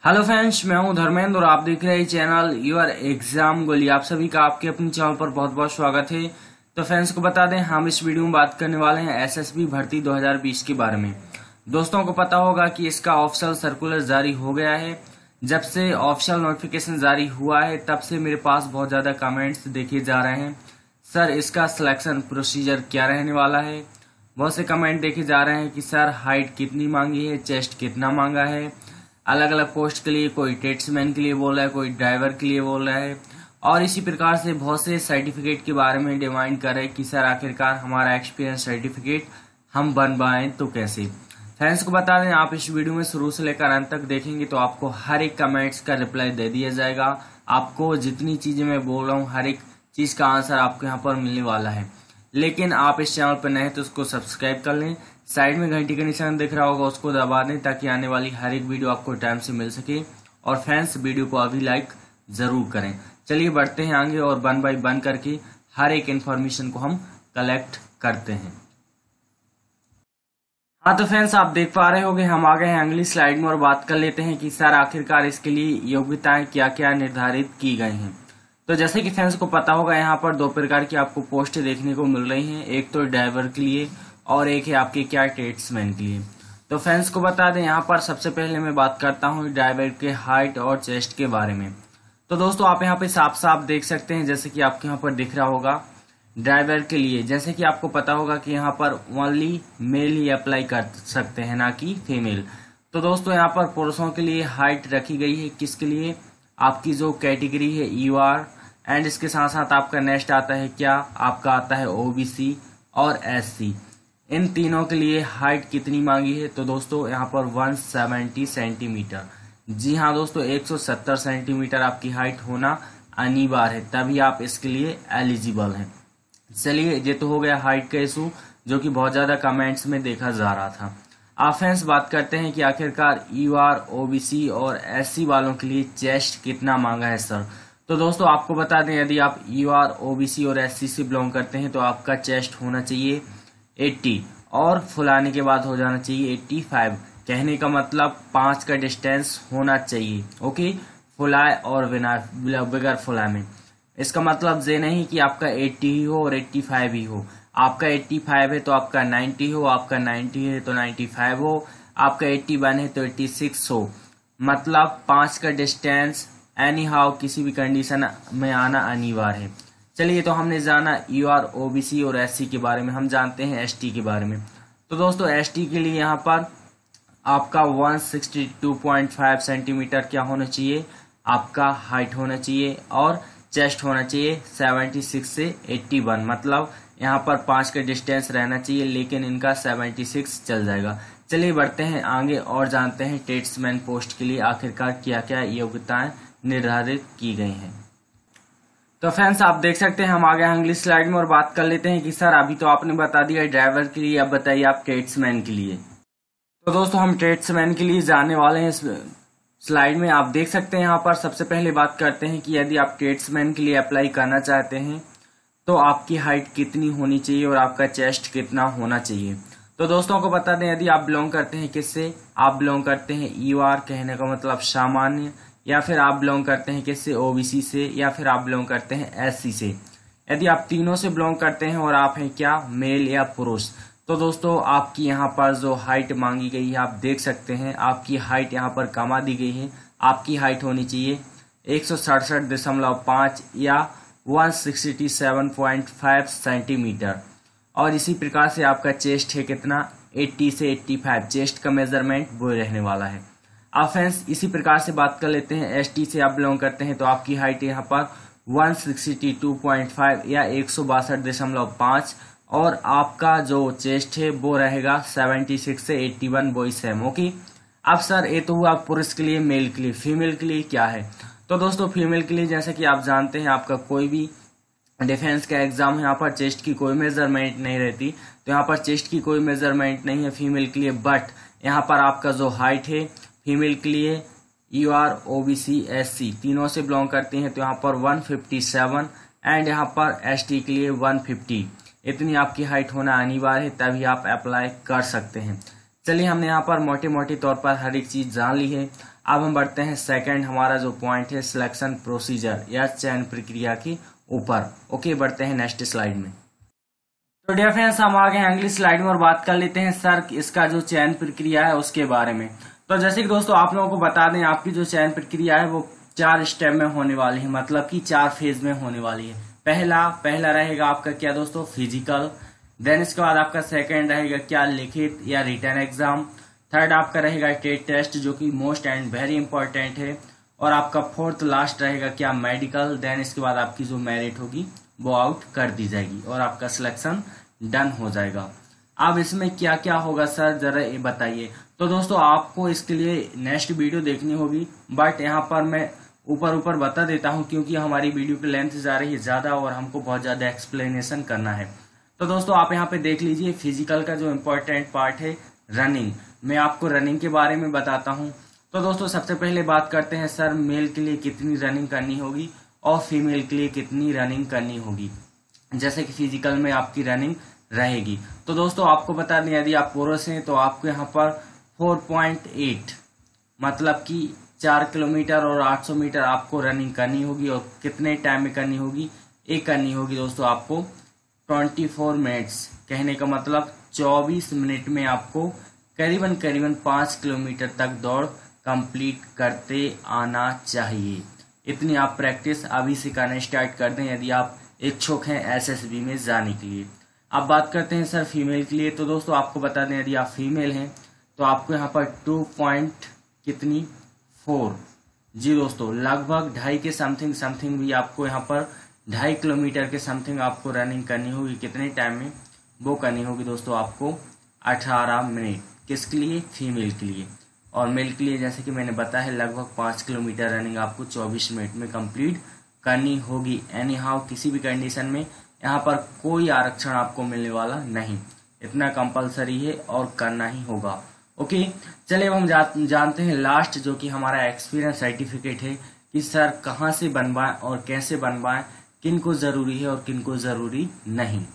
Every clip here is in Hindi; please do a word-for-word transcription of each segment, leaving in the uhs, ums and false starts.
हेलो फ्रेंड्स, मैं हूं धर्मेंद्र और आप देख रहे हैं चैनल योर एग्जाम गोली। आप सभी का आपके अपने चैनल पर बहुत बहुत स्वागत है। तो फ्रेंड्स को बता दें, हम इस वीडियो में बात करने वाले हैं एसएसबी भर्ती दो हज़ार बीस के बारे में। दोस्तों को पता होगा कि इसका ऑफिशियल सर्कुलर जारी हो गया है। जब से ऑफिशियल नोटिफिकेशन जारी हुआ है तब से मेरे पास बहुत ज्यादा कमेंट्स देखे जा रहे हैं, सर इसका सिलेक्शन प्रोसीजर क्या रहने वाला है। बहुत से कमेंट देखे जा रहे हैं कि सर हाइट कितनी मांगी है, चेस्ट कितना मांगा है। अलग अलग पोस्ट के लिए कोई टेट्समैन के लिए बोल रहा है, कोई ड्राइवर के लिए बोल रहा है, और इसी प्रकार से बहुत से सर्टिफिकेट के बारे में डिमांड कर रहे हैं कि सर आखिरकार हमारा एक्सपीरियंस सर्टिफिकेट हम बनवाएं तो कैसे। फ्रेंड्स को बता दें, आप इस वीडियो में शुरू से लेकर अंत तक देखेंगे तो आपको हर एक कमेंट्स का रिप्लाई दे दिया जाएगा। आपको जितनी चीजें मैं बोल रहा हूँ हर एक चीज का आंसर आपको यहाँ पर मिलने वाला है। लेकिन आप इस चैनल पर नए हैं तो उसको सब्सक्राइब कर लें, साइड में घंटी का निशान दिख रहा होगा उसको दबा दें ताकि आने वाली हर एक वीडियो आपको टाइम से मिल सके। और फ्रेंड्स वीडियो को अभी लाइक जरूर करें। चलिए बढ़ते हैं आगे और वन बाय वन करके हर एक इन्फॉर्मेशन को हम कलेक्ट करते हैं। हाँ तो फ्रेंड्स, आप देख पा रहे होंगे हम आ गए हैं अगली स्लाइड में और बात कर लेते हैं कि सर आखिरकार इसके लिए योग्यताएं क्या क्या निर्धारित की गई हैं। तो जैसे कि फ्रेंड्स को पता होगा, यहाँ पर दो प्रकार की आपको पोस्ट देखने को मिल रही हैं, एक तो ड्राइवर के लिए और एक है आपके क्या टेट्समैन के लिए। तो फ्रेंड्स को बता दें, यहाँ पर सबसे पहले मैं बात करता हूँ ड्राइवर के हाइट और चेस्ट के बारे में। तो दोस्तों आप यहाँ पे साफ साफ देख सकते हैं, जैसे कि आपके यहाँ पर दिख रहा होगा ड्राइवर के लिए, जैसे कि आपको पता होगा कि यहाँ पर ओनली मेल ही अप्लाई कर सकते हैं, ना कि फीमेल। तो दोस्तों यहाँ पर पुरुषों के लिए हाइट रखी गई है, किसके लिए, आपकी जो कैटेगरी है यू आर, एंड इसके साथ साथ आपका नेक्स्ट आता है क्या, आपका आता है ओबीसी और एससी। इन तीनों के लिए हाइट कितनी मांगी है, तो दोस्तों यहाँ पर एक सौ सत्तर सेंटीमीटर। जी हाँ दोस्तों, एक सौ सत्तर सेंटीमीटर आपकी हाइट होना अनिवार्य है, तभी आप इसके लिए एलिजिबल हैं। चलिए, ये तो हो गया हाइट का इशू जो कि बहुत ज्यादा कमेंट्स में देखा जा रहा था। आप फ्रेंड्स बात करते हैं कि आखिरकार यू आर, ओबीसी और एससी वालों के लिए चेस्ट कितना मांगा है सर। तो दोस्तों आपको बता दें, यदि आप यू आर, ओबीसी और एससी से बिलोंग करते हैं तो आपका चेस्ट होना चाहिए अस्सी और फुलाने के बाद हो जाना चाहिए पचासी। कहने का मतलब पांच का डिस्टेंस होना चाहिए, ओके, फुलाए और बिना बगैर फुलाए में। इसका मतलब ये नहीं कि आपका अस्सी ही हो और पचासी ही हो। आपका पचासी है तो आपका नब्बे हो, आपका नब्बे है तो पचानवे हो, आपका इक्यासी है तो छियासी हो। मतलब पांच का डिस्टेंस एनी हाउ किसी भी कंडीशन में आना अनिवार्य है। चलिए, तो हमने जाना यू आर, ओबीसी और एससी के बारे में, हम जानते हैं एसटी के बारे में। तो दोस्तों एसटी के लिए यहाँ पर आपका एक सौ बासठ पॉइंट पाँच सेंटीमीटर क्या होना चाहिए, आपका हाइट होना चाहिए, और चेस्ट होना चाहिए छिहत्तर से इक्यासी। मतलब यहाँ पर पांच का डिस्टेंस रहना चाहिए, लेकिन इनका छिहत्तर चल जाएगा। चलिए बढ़ते हैं आगे और जानते हैं टेट्समैन पोस्ट के लिए आखिरकार क्या क्या योग्यताएं निर्धारित की गई हैं। तो फ्रेंड्स आप देख सकते हैं हम आ गए अगली स्लाइड में और बात कर लेते हैं कि सर अभी तो आपने बता दिया ड्राइवर के लिए, अब बताइए आप टेट्समैन के लिए। तो दोस्तों हम टेट्समैन के लिए जाने वाले हैं। स्लाइड में आप देख सकते हैं, यहाँ पर सबसे पहले बात करते हैं कि यदि आप टेट्समैन के लिए अप्लाई करना चाहते हैं तो आपकी हाइट कितनी होनी चाहिए और आपका चेस्ट कितना होना चाहिए। तो दोस्तों को बता दें, यदि आप बिलोंग करते हैं किससे, आप बिलोंग करते हैं यू आर, कहने का मतलब सामान्य, या फिर आप बिलोंग करते हैं किससे, ओबीसी से, या फिर आप बिलोंग करते हैं एससी से। यदि आप तीनों से बिलोंग करते हैं और आप हैं क्या, मेल या पुरुष, तो दोस्तों आपकी यहाँ पर जो हाइट मांगी गई है आप देख सकते हैं, आपकी हाइट यहाँ पर कमा दी गई है। आपकी हाइट होनी चाहिए एक सौ सड़सठ दशमलव पाँच या एक सौ सड़सठ पॉइंट पाँच सेंटीमीटर। और इसी प्रकार से आपका चेस्ट है कितना, अस्सी से पचासी, चेस्ट का मेजरमेंट वो रहने वाला है। आप फ्रेंड्स इसी प्रकार से बात कर लेते हैं, एसटी से आप बिलोंग करते हैं तो आपकी हाइट यहाँ पर एक सौ बासठ पॉइंट पाँच या एक सौ बासठ दशमलव पाँच, और आपका जो चेस्ट है वो रहेगा छिहत्तर से इक्यासी, वो सेम, ओके। अब सर ये तो हुआ पुरुष के लिए, मेल के लिए। फीमेल के लिए क्या है, तो दोस्तों फीमेल के लिए जैसे कि आप जानते हैं, आपका कोई भी डिफेंस का एग्जाम यहाँ पर चेस्ट की कोई मेजरमेंट नहीं रहती, तो यहाँ पर चेस्ट की कोई मेजरमेंट नहीं है फीमेल के लिए। बट यहाँ पर आपका जो हाइट है फीमेल के लिए, यू आर, ओबीसी, एससी तीनों से बिलोंग करते हैं तो यहाँ पर एक सौ सत्तावन, एंड यहाँ पर एसटी के लिए एक सौ पचास। इतनी आपकी हाइट होना अनिवार्य है, तभी आप अप्लाई कर सकते हैं। चलिए हमने यहाँ पर मोटे मोटे तौर पर हर एक चीज जान ली है। अब हम बढ़ते हैं सेकंड हमारा जो पॉइंट है सिलेक्शन प्रोसीजर या चयन प्रक्रिया के ऊपर। ओके, बढ़ते हैं नेक्स्ट स्लाइड में। तो डियर फ्रेंड्स, हम आ गए हैं अगली स्लाइड में और बात कर लेते हैं सर इसका जो चयन प्रक्रिया है उसके बारे में। तो जैसे कि दोस्तों आप लोगों को बता दें, आपकी जो चयन प्रक्रिया है वो चार स्टेप में होने वाली है, मतलब कि चार फेज में होने वाली है। पहला पहला रहेगा आपका क्या दोस्तों, फिजिकल। देन इसके बाद आपका सेकंड रहेगा क्या, लिखित या रिटन एग्जाम। थर्ड आपका रहेगा टेट टेस्ट जो कि मोस्ट एंड वेरी इंपॉर्टेंट है। और आपका फोर्थ लास्ट रहेगा क्या, मेडिकल। देन इसके बाद आपकी जो मेरिट होगी वो आउट कर दी जाएगी और आपका सिलेक्शन डन हो जाएगा। अब इसमें क्या क्या होगा सर, जरा ये बताइए। तो दोस्तों आपको इसके लिए नेक्स्ट वीडियो देखनी होगी, बट यहाँ पर मैं ऊपर ऊपर बता देता हूँ क्योंकि हमारी वीडियो की लेंथ जा रही है ज्यादा और हमको बहुत ज्यादा एक्सप्लेनेशन करना है। तो दोस्तों आप यहाँ पे देख लीजिए, फिजिकल का जो इम्पोर्टेंट पार्ट है रनिंग। मैं आपको रनिंग के बारे में बताता हूँ। तो दोस्तों सबसे पहले बात करते हैं सर मेल के लिए कितनी रनिंग करनी होगी और फीमेल के लिए कितनी रनिंग करनी होगी। जैसे कि फिजिकल में आपकी रनिंग रहेगी, तो दोस्तों आपको बता दें यदि आप पुरुष हैं तो आपको यहाँ पर चार पॉइंट आठ मतलब कि चार किलोमीटर और आठ सौ मीटर आपको रनिंग करनी होगी। और कितने टाइम में करनी होगी, एक करनी होगी दोस्तों आपको चौबीस मिनट्स। कहने का मतलब चौबीस मिनट में आपको करीबन करीबन पांच किलोमीटर तक दौड़ कंप्लीट करते आना चाहिए। इतनी आप प्रैक्टिस अभी से करना स्टार्ट कर दें यदि आप इच्छुक हैं एसएसबी में जाने के लिए। अब बात करते हैं सर फीमेल के लिए। तो दोस्तों आपको बता दें यदि आप फीमेल हैं तो आपको यहाँ पर टू पॉइंट कितनी फोर जी दोस्तों लगभग ढाई के समथिंग समथिंग भी आपको यहाँ पर ढाई किलोमीटर के समथिंग आपको रनिंग करनी होगी। कितने टाइम में वो करनी होगी दोस्तों, आपको अठारह मिनट। किसके लिए, फीमेल के लिए। और मेल के लिए जैसे कि मैंने बताया है लगभग पांच किलोमीटर रनिंग आपको चौबीस मिनट में कंप्लीट करनी होगी। एनी हाउ किसी भी कंडीशन में यहाँ पर कोई आरक्षण आपको मिलने वाला नहीं, इतना कंपलसरी है और करना ही होगा। ओके, चलिए अब हम जा, जानते हैं लास्ट जो कि हमारा एक्सपीरियंस सर्टिफिकेट है कि सर कहाँ से बनवाएं और कैसे बनवाएं, किन को जरूरी है और किन को जरूरी नहीं।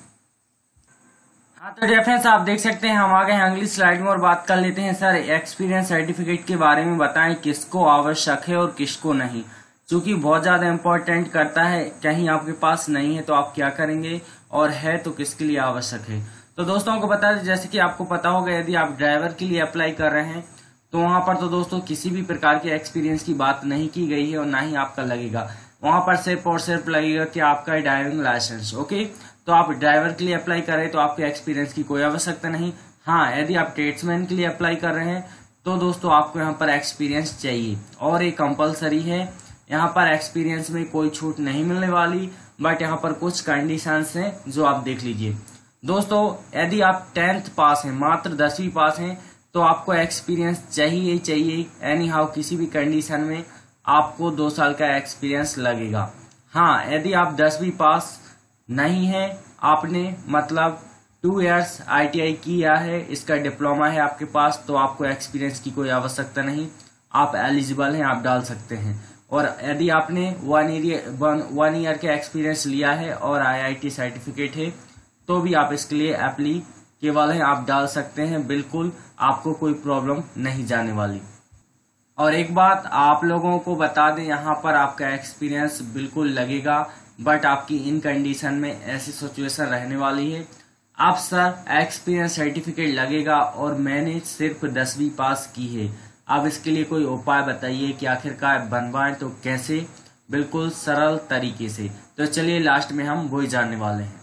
हाँ तो डियर फ्रेंड्स आप देख सकते हैं हम आ गए हैं अगली स्लाइड में और बात कर लेते हैं सर एक्सपीरियंस सर्टिफिकेट के बारे में। बताएं किसको आवश्यक है और किसको नहीं, क्योंकि बहुत ज्यादा इंपॉर्टेंट करता है। कहीं आपके पास नहीं है तो आप क्या करेंगे, और है तो किसके लिए आवश्यक है। तो दोस्तों को बता दें, जैसे कि आपको पता होगा यदि आप ड्राइवर के लिए अप्लाई कर रहे हैं तो वहां पर तो दोस्तों किसी भी प्रकार के एक्सपीरियंस की बात नहीं की गई है और ना ही आपका लगेगा। वहां पर सिर्फ और सिर्फ लगेगा कि आपका ड्राइविंग लाइसेंस। ओके, तो आप ड्राइवर के लिए अप्लाई कर रहे हैं तो आपके एक्सपीरियंस की कोई आवश्यकता नहीं। हाँ, यदि आप ट्रेड्समैन के लिए अप्लाई कर रहे हैं तो दोस्तों आपको यहाँ पर एक्सपीरियंस चाहिए और ये कंपलसरी है। यहाँ पर एक्सपीरियंस में कोई छूट नहीं मिलने वाली, बट यहाँ पर कुछ कंडीशंस हैं जो आप देख लीजिए। दोस्तों यदि आप टेंथ पास हैं, मात्र दसवीं पास हैं, तो आपको एक्सपीरियंस चाहिए ही चाहिए। एनी हाउ किसी भी कंडीशन में आपको दो साल का एक्सपीरियंस लगेगा। हाँ, यदि आप दसवीं पास नहीं है, आपने मतलब टू इयर्स आईटीआई किया है, इसका डिप्लोमा है आपके पास, तो आपको एक्सपीरियंस की कोई आवश्यकता नहीं, आप एलिजिबल हैं, आप डाल सकते हैं। और यदि आपने one year one, one year का एक्सपीरियंस लिया है और आईआईटी सर्टिफिकेट है तो भी आप इसके लिए एप्लीकेबल हैं, आप डाल सकते हैं। बिल्कुल आपको कोई प्रॉब्लम नहीं जाने वाली। और एक बात आप लोगों को बता दें, यहाँ पर आपका एक्सपीरियंस बिल्कुल लगेगा, बट आपकी इन कंडीशन में ऐसी सिचुएशन रहने वाली है। अब सर एक्सपीरियंस सर्टिफिकेट लगेगा और मैंने सिर्फ दसवीं पास की है। अब इसके लिए कोई उपाय बताइए कि आखिरकार बनवाएं तो कैसे, बिल्कुल सरल तरीके से। तो चलिए लास्ट में हम वही जानने वाले हैं।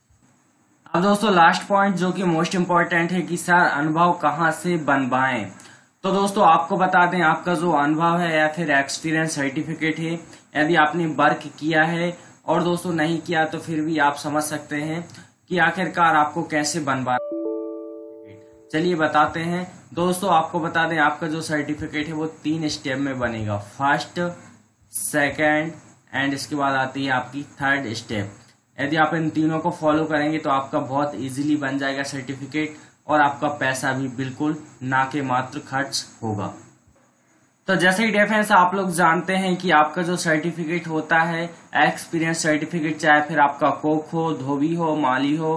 अब दोस्तों लास्ट पॉइंट जो कि मोस्ट इम्पोर्टेंट है कि सर अनुभव कहाँ से बनवाएं। तो दोस्तों आपको बता दें, आपका जो अनुभव है या फिर एक्सपीरियंस सर्टिफिकेट है, यदि आपने वर्क किया है और दोस्तों नहीं किया तो फिर भी आप समझ सकते हैं कि आखिरकार आपको कैसे बनवा। चलिए बताते हैं दोस्तों। आपको बता दें आपका जो सर्टिफिकेट है वो तीन स्टेप में बनेगा, फर्स्ट, सेकंड एंड इसके बाद आती है आपकी थर्ड स्टेप। यदि आप इन तीनों को फॉलो करेंगे तो आपका बहुत इजीली बन जाएगा सर्टिफिकेट और आपका पैसा भी बिल्कुल ना के मात्र खर्च होगा। तो जैसे ही डिफेंस आप लोग जानते हैं कि आपका जो सर्टिफिकेट होता है एक्सपीरियंस सर्टिफिकेट, चाहे फिर आपका कोक हो, धोबी हो, माली हो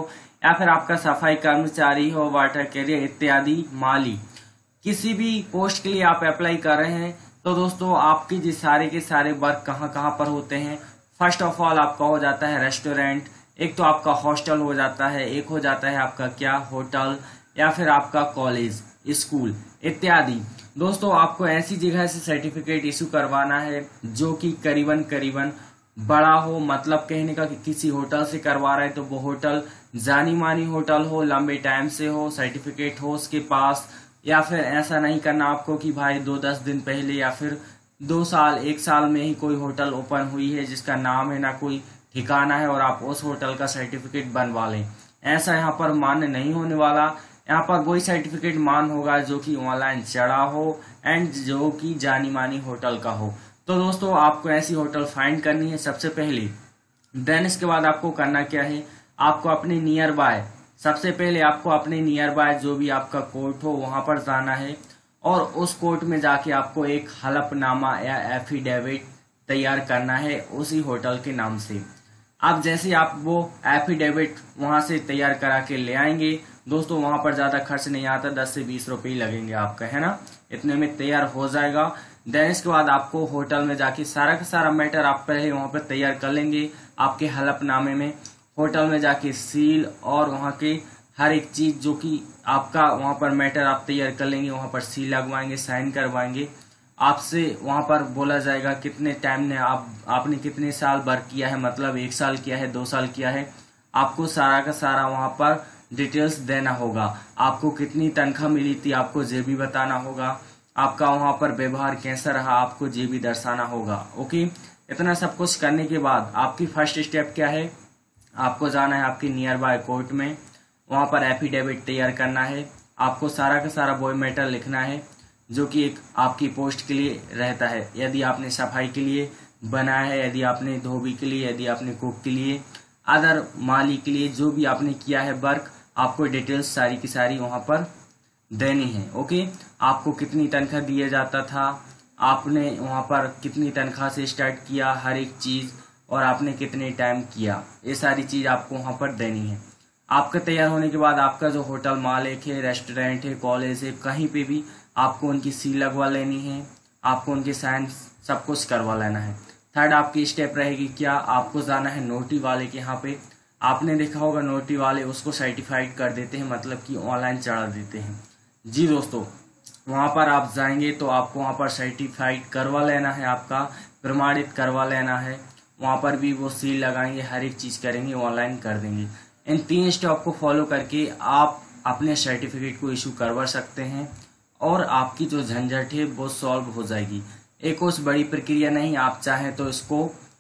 या फिर आपका सफाई कर्मचारी हो, वाटर कैरियर इत्यादि माली, किसी भी पोस्ट के लिए आप अप्लाई कर रहे हैं तो दोस्तों आपके जो सारे के सारे वर्क कहाँ कहाँ पर होते हैं। फर्स्ट ऑफ ऑल आपका हो जाता है रेस्टोरेंट, एक तो आपका हॉस्टल हो जाता है, एक हो जाता है आपका क्या होटल, या फिर आपका कॉलेज, स्कूल इत्यादि। दोस्तों आपको ऐसी जगह से सर्टिफिकेट इशू करवाना है जो कि करीबन करीबन बड़ा हो, मतलब कहने का कि किसी होटल से करवा रहे हैं तो वो होटल जानी मानी होटल हो, लंबे टाइम से हो, सर्टिफिकेट हो उसके पास। या फिर ऐसा नहीं करना आपको कि भाई दो दस दिन पहले या फिर दो साल एक साल में ही कोई होटल ओपन हुई है जिसका नाम है ना कोई ठिकाना है और आप उस होटल का सर्टिफिकेट बनवा लें। ऐसा यहाँ पर मान्य नहीं होने वाला। यहाँ पर वही सर्टिफिकेट मान होगा जो कि ऑनलाइन चढ़ा हो एंड जो कि जानी मानी होटल का हो। तो दोस्तों आपको ऐसी होटल फाइंड करनी है सबसे पहले। देन इसके बाद आपको करना क्या है, आपको अपने नियर बाय, सबसे पहले आपको अपने नियर बाय जो भी आपका कोर्ट हो वहां पर जाना है और उस कोर्ट में जाके आपको एक हलफनामा या एफिडेविट तैयार करना है उसी होटल के नाम से। अब जैसे आप वो एफिडेविट वहां से तैयार करा के ले आएंगे दोस्तों, वहां पर ज्यादा खर्च नहीं आता, दस से बीस रुपए ही लगेंगे आपका, है ना, इतने में तैयार हो जाएगा। देन इसके बाद आपको होटल में जाके सारा का सारा मैटर आप पहले वहां पर तैयार कर लेंगे आपके हलफनामे में। होटल में जाके सील और वहां के हर एक चीज जो कि आपका वहां पर मैटर आप तैयार कर लेंगे, वहां पर सील लगवाएंगे, साइन करवाएंगे। आपसे वहां पर बोला जाएगा कितने टाइम ने आप आपने कितने साल वर्क किया है, मतलब एक साल किया है, दो साल किया है। आपको सारा का सारा वहां पर डिटेल्स देना होगा। आपको कितनी तनख्वाह मिली थी आपको ये भी बताना होगा। आपका वहां पर व्यवहार कैसा रहा आपको ये भी दर्शाना होगा। ओके, इतना सब कुछ करने के बाद आपकी फर्स्ट स्टेप क्या है, आपको जाना है आपके नियर बाय कोर्ट में, वहां पर एफिडेविट तैयार करना है। आपको सारा का सारा वो मैटर लिखना है जो कि एक आपकी पोस्ट के लिए रहता है। यदि आपने सफाई के लिए बनाया है, यदि आपने धोबी के लिए, यदि आपने कुक के लिए, अदर माली के लिए, जो भी आपने किया है वर्क, आपको डिटेल्स सारी की सारी वहां पर देनी है। ओके, आपको कितनी तनख्वाह दिया जाता था, आपने वहां पर कितनी तनख्वाह से स्टार्ट किया, हर एक चीज, और आपने कितने टाइम किया, ये सारी चीज आपको वहां पर देनी है। आपका तैयार होने के बाद आपका जो होटल मालिक है, रेस्टोरेंट है, कॉलेज है, कहीं पे भी आपको उनकी सील लगवा लेनी है, आपको उनके साइन सब कुछ करवा लेना है। थर्ड आपकी स्टेप रहेगी क्या, आपको जाना है नोटी वाले के यहाँ पे। आपने देखा होगा नोटी वाले उसको सर्टिफाइड कर देते हैं, मतलब कि ऑनलाइन चढ़ा देते हैं। जी दोस्तों, वहां पर आप जाएंगे तो आपको वहां पर सर्टिफाइड करवा लेना है, आपका प्रमाणित करवा लेना है। वहां पर भी वो सील लगाएंगे, हर एक चीज करेंगे, ऑनलाइन कर देंगे। इन तीन स्टेप को फॉलो करके आप अपने सर्टिफिकेट को इशू करवा सकते हैं और आपकी जो झंझट है वो सॉल्व हो जाएगी। एक उस बड़ी प्रक्रिया नहीं, आप चाहें तो इसको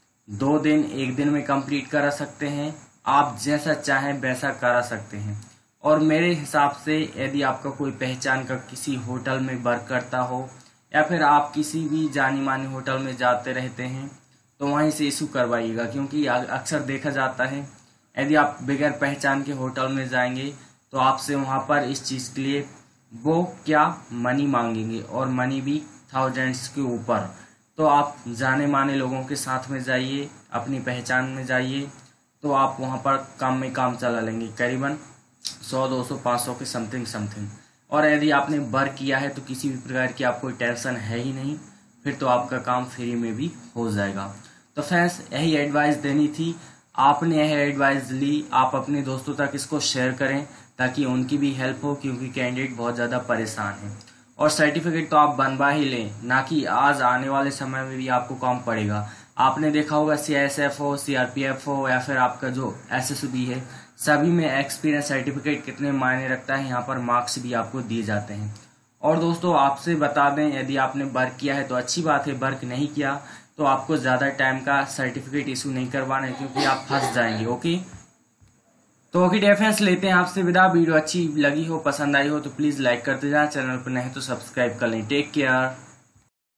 दो दिन एक दिन में कंप्लीट करा सकते हैं, आप जैसा चाहें वैसा करा सकते हैं। और मेरे हिसाब से यदि आपका कोई पहचान का किसी होटल में वर्क करता हो या फिर आप किसी भी जानी मानी होटल में जाते रहते हैं तो वहीं से इशू करवाइएगा, क्योंकि अक्सर देखा जाता है यदि आप बगैर पहचान के होटल में जाएंगे तो आपसे वहां पर इस चीज के लिए वो क्या मनी मांगेंगे, और मनी भी थाउजेंड्स के ऊपर। तो आप जाने माने लोगों के साथ में जाइए, अपनी पहचान में जाइए, तो आप वहां पर काम में काम चला लेंगे, करीबन सौ दो सौ पाँच सौ के समथिंग समथिंग। और यदि आपने वर्क किया है तो किसी भी प्रकार की आपको टेंशन है ही नहीं, फिर तो आपका काम फ्री में भी हो जाएगा। तो फ्रेंड्स, यही एडवाइस देनी थी, आपने यह एडवाइस ली, आप अपने दोस्तों तक इसको शेयर करें ताकि उनकी भी हेल्प हो, क्योंकि कैंडिडेट बहुत ज्यादा परेशान है। और सर्टिफिकेट तो आप बनवा ही लें, ना कि आज आने वाले समय में भी आपको काम पड़ेगा। आपने देखा होगा सी आई एस एफ हो, सी आर पी एफ हो या फिर आपका जो एस एस बी है, सभी में एक्सपीरियंस सर्टिफिकेट कितने मायने रखता है, यहाँ पर मार्क्स भी आपको दिए जाते हैं। और दोस्तों आपसे बता दें, यदि आपने वर्क किया है तो अच्छी बात है, वर्क नहीं किया तो आपको ज्यादा टाइम का सर्टिफिकेट इशू नहीं करवाना है, क्योंकि आप फंस जाएंगे। ओके, तो ओके डिफरेंस लेते हैं आपसे विदा। वीडियो अच्छी लगी हो, पसंद आई हो तो प्लीज लाइक करते जाएं, चैनल पर नहीं तो सब्सक्राइब कर लें। Take care.